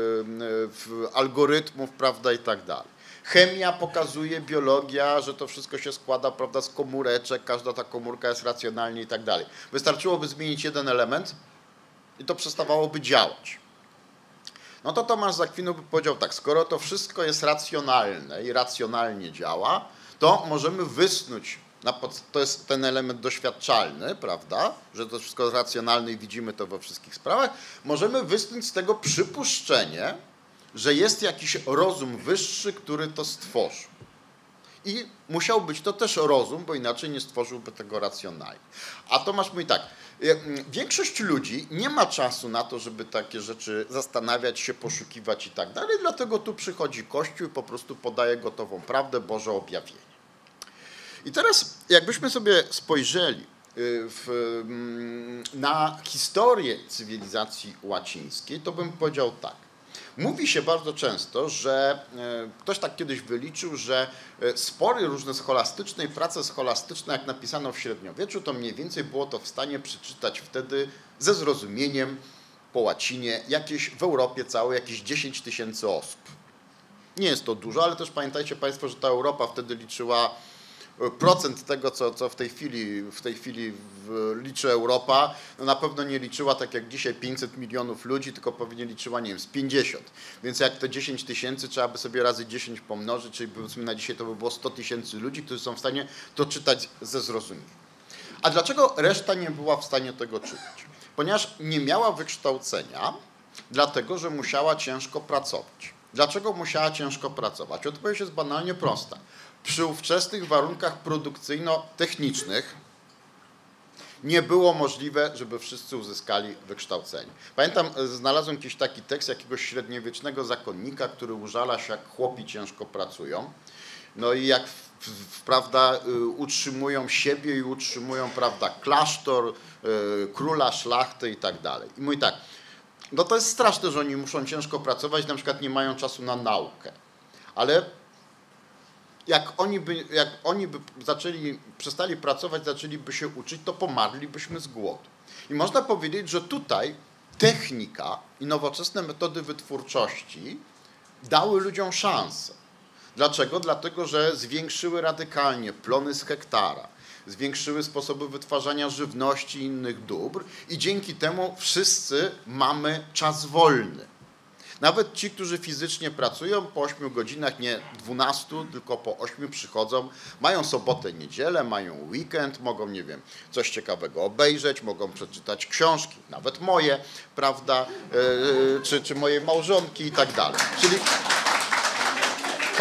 algorytmów, prawda, i tak dalej. Chemia pokazuje, biologia, że to wszystko się składa, prawda, z komóreczek, każda ta komórka jest racjonalnie i tak dalej. Wystarczyłoby zmienić jeden element i to przestawałoby działać. No to Tomasz z Akwinu by powiedział tak, skoro to wszystko jest racjonalne i racjonalnie działa, to możemy wysnuć, to jest ten element doświadczalny, prawda, że to wszystko jest racjonalne i widzimy to we wszystkich sprawach, możemy wysnuć z tego przypuszczenie, że jest jakiś rozum wyższy, który to stworzył. I musiał być to też rozum, bo inaczej nie stworzyłby tego racjonalnie. A Tomasz mówi tak, większość ludzi nie ma czasu na to, żeby takie rzeczy zastanawiać się, poszukiwać i tak dalej, dlatego tu przychodzi Kościół i po prostu podaje gotową prawdę, Boże objawienie. I teraz jakbyśmy sobie spojrzeli w, na historię cywilizacji łacińskiej, to bym powiedział tak. Mówi się bardzo często, że ktoś tak kiedyś wyliczył, że spory różne scholastyczne i prace scholastyczne, jak napisano w średniowieczu, to mniej więcej było to w stanie przeczytać wtedy ze zrozumieniem po łacinie jakieś w Europie całej jakieś dziesięć tysięcy osób. Nie jest to dużo, ale też pamiętajcie Państwo, że ta Europa wtedy liczyła procent tego, co, co w tej chwili, w tej chwili w, liczy Europa, no na pewno nie liczyła tak jak dzisiaj pięćset milionów ludzi, tylko pewnie liczyła, nie wiem, z pięćdziesiąt. Więc jak te dziesięć tysięcy trzeba by sobie razy dziesięć pomnożyć, czyli powiedzmy na dzisiaj to by było sto tysięcy ludzi, którzy są w stanie to czytać ze zrozumieniem. A dlaczego reszta nie była w stanie tego czytać? Ponieważ nie miała wykształcenia, dlatego że musiała ciężko pracować. Dlaczego musiała ciężko pracować? Odpowiedź jest banalnie prosta. Przy ówczesnych warunkach produkcyjno-technicznych nie było możliwe, żeby wszyscy uzyskali wykształcenie. Pamiętam, znalazłem jakiś taki tekst jakiegoś średniowiecznego zakonnika, który użala się, jak chłopi ciężko pracują. No i jak w, w, prawda, utrzymują siebie i utrzymują, prawda, klasztor, króla, szlachtę i tak dalej. I mówi tak, no to jest straszne, że oni muszą ciężko pracować, na przykład nie mają czasu na naukę. Ale jak oni by, jak oni by zaczęli, przestali pracować, zaczęliby się uczyć, to pomarlibyśmy z głodu. I można powiedzieć, że tutaj technika i nowoczesne metody wytwórczości dały ludziom szansę. Dlaczego? Dlatego, że zwiększyły radykalnie plony z hektara, zwiększyły sposoby wytwarzania żywności i innych dóbr i dzięki temu wszyscy mamy czas wolny. Nawet ci, którzy fizycznie pracują, po ośmiu godzinach, nie dwunastu, tylko po ośmiu przychodzą, mają sobotę, niedzielę, mają weekend, mogą, nie wiem, coś ciekawego obejrzeć, mogą przeczytać książki, nawet moje, prawda, yy, czy, czy mojej małżonki i tak dalej. Czyli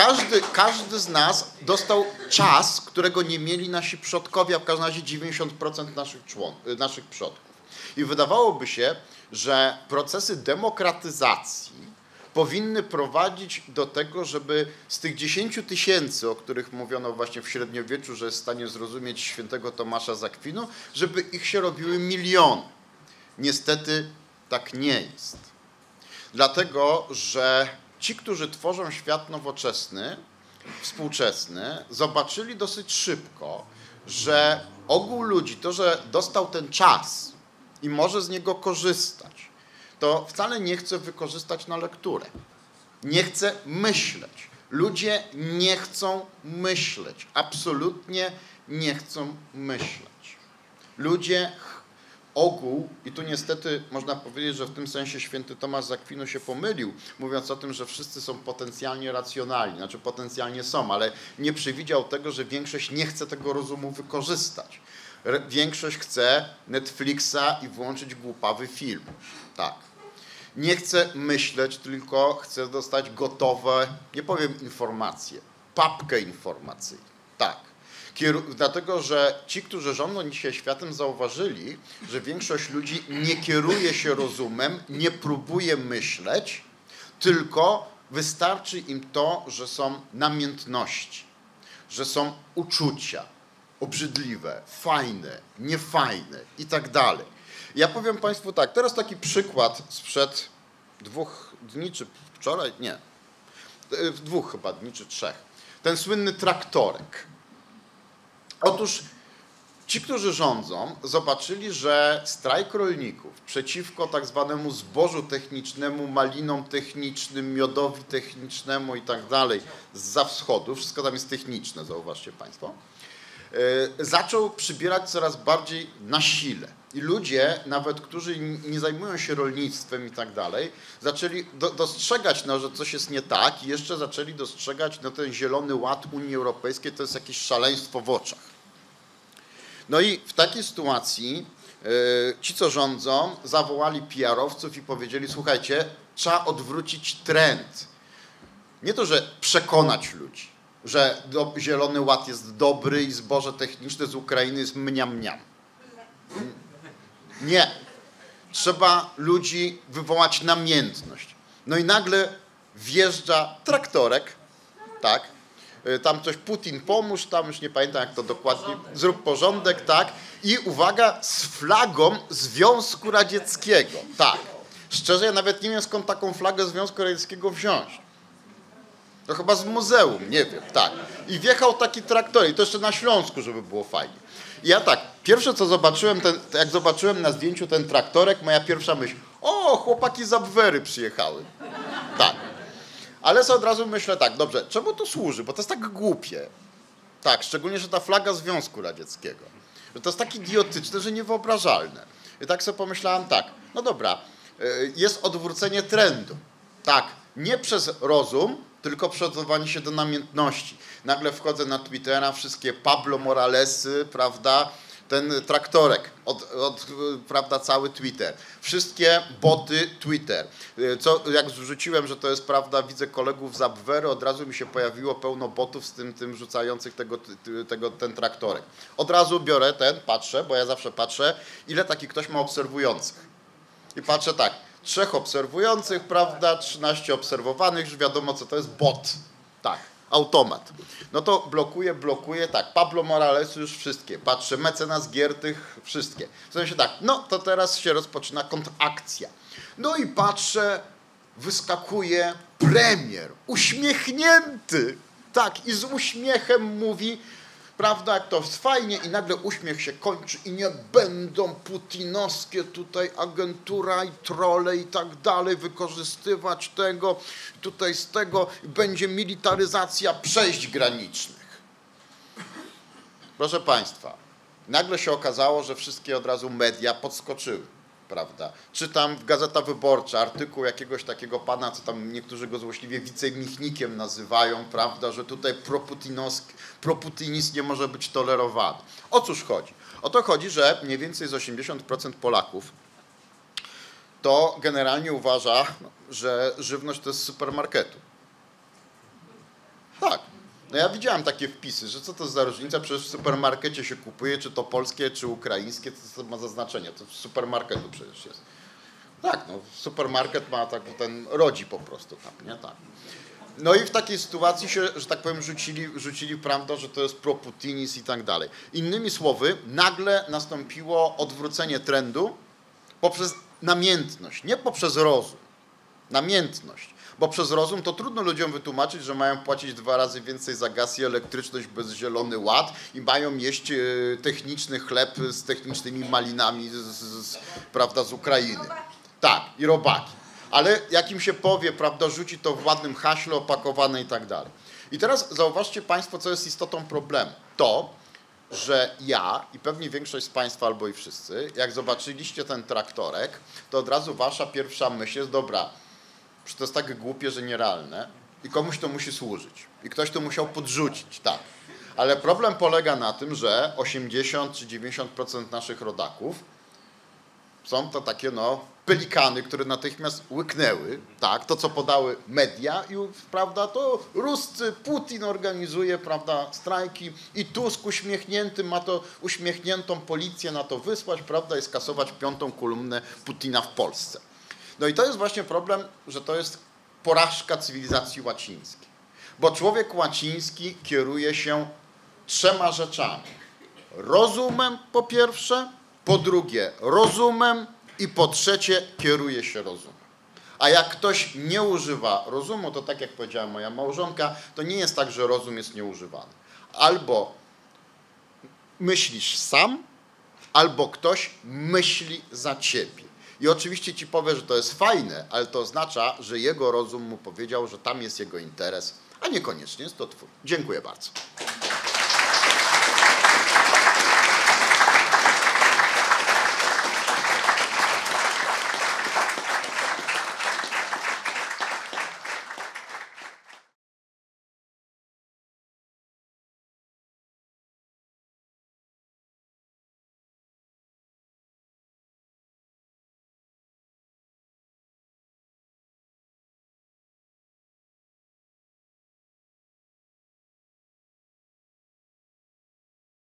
każdy, każdy z nas dostał czas, którego nie mieli nasi przodkowie, a w każdym razie dziewięćdziesiąt procent naszych, człon, naszych przodków. I wydawałoby się, że procesy demokratyzacji powinny prowadzić do tego, żeby z tych dziesięciu tysięcy, o których mówiono właśnie w średniowieczu, że jest w stanie zrozumieć świętego Tomasza z Akwinu, żeby ich się robiły miliony. Niestety tak nie jest. Dlatego, że ci, którzy tworzą świat nowoczesny, współczesny, zobaczyli dosyć szybko, że ogół ludzi, to, że dostał ten czas i może z niego korzystać, to wcale nie chce wykorzystać na lekturę. Nie chce myśleć. Ludzie nie chcą myśleć. Absolutnie nie chcą myśleć. Ludzie, ogół, i tu niestety można powiedzieć, że w tym sensie święty Tomasz z Akwinu się pomylił, mówiąc o tym, że wszyscy są potencjalnie racjonalni, znaczy potencjalnie są, ale nie przewidział tego, że większość nie chce tego rozumu wykorzystać. Większość chce Netflixa i włączyć głupawy film. Tak. Nie chce myśleć, tylko chce dostać gotowe, nie powiem informacje, papkę informacyjną. Tak. Kieru dlatego, że ci, którzy rządzą dzisiaj światem, zauważyli, że większość ludzi nie kieruje się rozumem, nie próbuje myśleć, tylko wystarczy im to, że są namiętności, że są uczucia obrzydliwe, fajne, niefajne i tak dalej. Ja powiem Państwu tak, teraz taki przykład sprzed dwóch dni, czy wczoraj, nie, dwóch chyba dni, czy trzech. Ten słynny traktorek. Otóż ci, którzy rządzą, zobaczyli, że strajk rolników przeciwko tak zwanemu zbożu technicznemu, malinom technicznym, miodowi technicznemu i tak dalej zza wschodu, wszystko tam jest techniczne, zauważcie Państwo, zaczął przybierać coraz bardziej na sile. I ludzie, nawet którzy nie zajmują się rolnictwem i tak dalej, zaczęli do, dostrzegać, no, że coś jest nie tak i jeszcze zaczęli dostrzegać, no, ten zielony ład Unii Europejskiej to jest jakieś szaleństwo w oczach. No i w takiej sytuacji yy, ci, co rządzą, zawołali P R owców i powiedzieli, słuchajcie, trzeba odwrócić trend. Nie to, że przekonać ludzi, że do, zielony ład jest dobry i zboże techniczne z Ukrainy jest mniam mniam. Nie. Trzeba ludzi wywołać namiętność. No i nagle wjeżdża traktorek, tak, tam coś Putin pomóż, tam już nie pamiętam jak to dokładnie, zrób porządek, tak, i uwaga, z flagą Związku Radzieckiego, tak. Szczerze, ja nawet nie wiem skąd taką flagę Związku Radzieckiego wziąć. To chyba z muzeum, nie wiem, tak. I wjechał taki traktor, i to jeszcze na Śląsku, żeby było fajnie. I ja tak, pierwsze co zobaczyłem, ten, jak zobaczyłem na zdjęciu ten traktorek, moja pierwsza myśl, o, chłopaki z Abwery przyjechały. Tak. Ale sobie od razu myślę tak, dobrze, czemu to służy? Bo to jest tak głupie. Tak, szczególnie, że ta flaga Związku Radzieckiego. Że to jest tak idiotyczne, że niewyobrażalne. I tak sobie pomyślałem tak, no dobra, jest odwrócenie trendu. Tak, nie przez rozum, tylko przygotowanie się do namiętności. Nagle wchodzę na Twittera, wszystkie Pablo Moralesy, prawda, ten traktorek, od, od, prawda, cały Twitter. Wszystkie boty Twitter. Co, jak zrzuciłem, że to jest prawda, widzę kolegów z Abwery, od razu mi się pojawiło pełno botów z tym, tym rzucających tego, tego, ten traktorek. Od razu biorę ten, patrzę, bo ja zawsze patrzę, ile taki ktoś ma obserwujących. I patrzę tak, trzech obserwujących, prawda, trzynaście obserwowanych, już wiadomo co to jest bot. Tak, automat. No to blokuję, blokuję, tak, Pablo Morales już wszystkie, patrzę, mecenas Giertych, wszystkie. W sensie tak, no to teraz się rozpoczyna kontrakcja. No i patrzę, wyskakuje premier, uśmiechnięty, tak, i z uśmiechem mówi, prawda, jak to jest fajnie i nagle uśmiech się kończy i nie będą putinowskie tutaj agentura i trolle i tak dalej wykorzystywać tego, tutaj z tego będzie militaryzacja przejść granicznych. Proszę Państwa, nagle się okazało, że wszystkie od razu media podskoczyły, prawda. Czytam w Gazeta Wyborcza artykuł jakiegoś takiego pana, co tam niektórzy go złośliwie wicemichnikiem nazywają, prawda, że tutaj proputinizm nie może być tolerowany. O cóż chodzi? O to chodzi, że mniej więcej z osiemdziesiąt procent Polaków to generalnie uważa, że żywność to jest z supermarketu. No ja widziałem takie wpisy, że co to za różnica, przecież w supermarkecie się kupuje, czy to polskie, czy ukraińskie, to ma znaczenie, to z supermarketu przecież jest. Tak, no supermarket ma tak, ten rodzi po prostu tam, nie? Tak. No i w takiej sytuacji się, że tak powiem, rzucili, rzucili prawda, że to jest pro-Putinizm i tak dalej. Innymi słowy, nagle nastąpiło odwrócenie trendu poprzez namiętność, nie poprzez rozum. Namiętność. Bo przez rozum to trudno ludziom wytłumaczyć, że mają płacić dwa razy więcej za gaz i elektryczność bez zielony ład i mają jeść techniczny chleb z technicznymi malinami z, z, prawda, z Ukrainy. Tak, i robaki. Ale jak im się powie, prawda, rzuci to w ładnym haśle opakowane i tak dalej. I teraz zauważcie Państwo, co jest istotą problemu. To, że ja i pewnie większość z Państwa albo i wszyscy, jak zobaczyliście ten traktorek, to od razu Wasza pierwsza myśl jest, dobra, że to jest tak głupie, że nierealne i komuś to musi służyć. I ktoś to musiał podrzucić, tak. Ale problem polega na tym, że osiemdziesiąt czy dziewięćdziesiąt procent naszych rodaków są to takie no pelikany, które natychmiast łyknęły, tak, to co podały media i prawda, to Ruscy, Putin organizuje, prawda, strajki i Tusk uśmiechnięty ma to uśmiechniętą policję na to wysłać, prawda, i skasować piątą kolumnę Putina w Polsce. No i to jest właśnie problem, że to jest porażka cywilizacji łacińskiej. Bo człowiek łaciński kieruje się trzema rzeczami. Rozumem po pierwsze, po drugie rozumem i po trzecie kieruje się rozumem. A jak ktoś nie używa rozumu, to tak jak powiedziała moja małżonka, to nie jest tak, że rozum jest nieużywany. Albo myślisz sam, albo ktoś myśli za ciebie. I oczywiście ci powie, że to jest fajne, ale to oznacza, że jego rozum mu powiedział, że tam jest jego interes, a niekoniecznie jest to twój. Dziękuję bardzo.